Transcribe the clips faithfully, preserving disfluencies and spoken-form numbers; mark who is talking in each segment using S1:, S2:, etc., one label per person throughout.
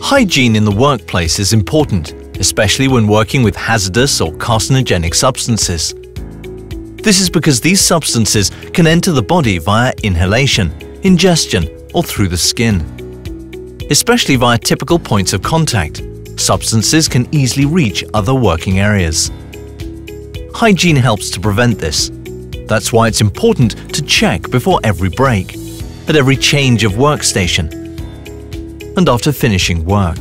S1: Hygiene in the workplace is important, especially when working with hazardous or carcinogenic substances. This is because these substances can enter the body via inhalation, ingestion, or through the skin. Especially via typical points of contact, substances can easily reach other working areas. Hygiene helps to prevent this. That's why it's important to check before every break, at every change of workstation, and after finishing work.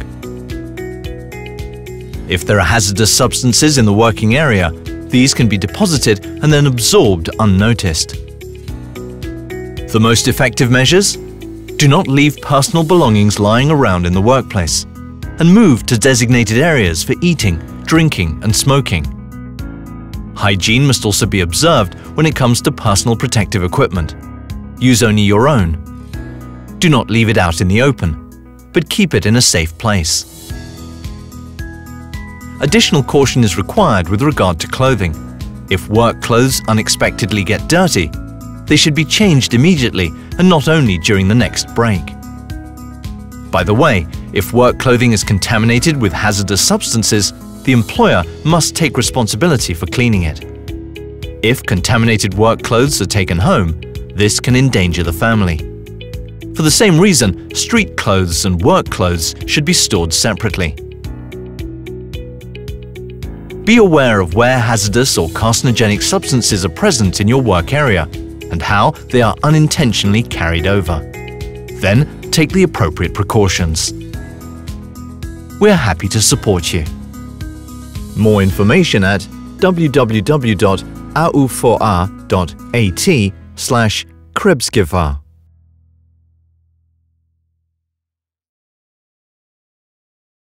S1: If there are hazardous substances in the working area, these can be deposited and then absorbed unnoticed. The most effective measures? Do not leave personal belongings lying around in the workplace, and move to designated areas for eating, drinking, and smoking. Hygiene must also be observed when it comes to personal protective equipment. Use only your own. Do not leave it out in the open, but keep it in a safe place. Additional caution is required with regard to clothing. If work clothes unexpectedly get dirty, they should be changed immediately and not only during the next break. By the way, if work clothing is contaminated with hazardous substances, the employer must take responsibility for cleaning it. If contaminated work clothes are taken home, this can endanger the family. For the same reason, street clothes and work clothes should be stored separately. Be aware of where hazardous or carcinogenic substances are present in your work area and how they are unintentionally carried over. Then, take the appropriate precautions. We are happy to support you. More information at w w w dot a u v a dot a t slash krebsgevaar.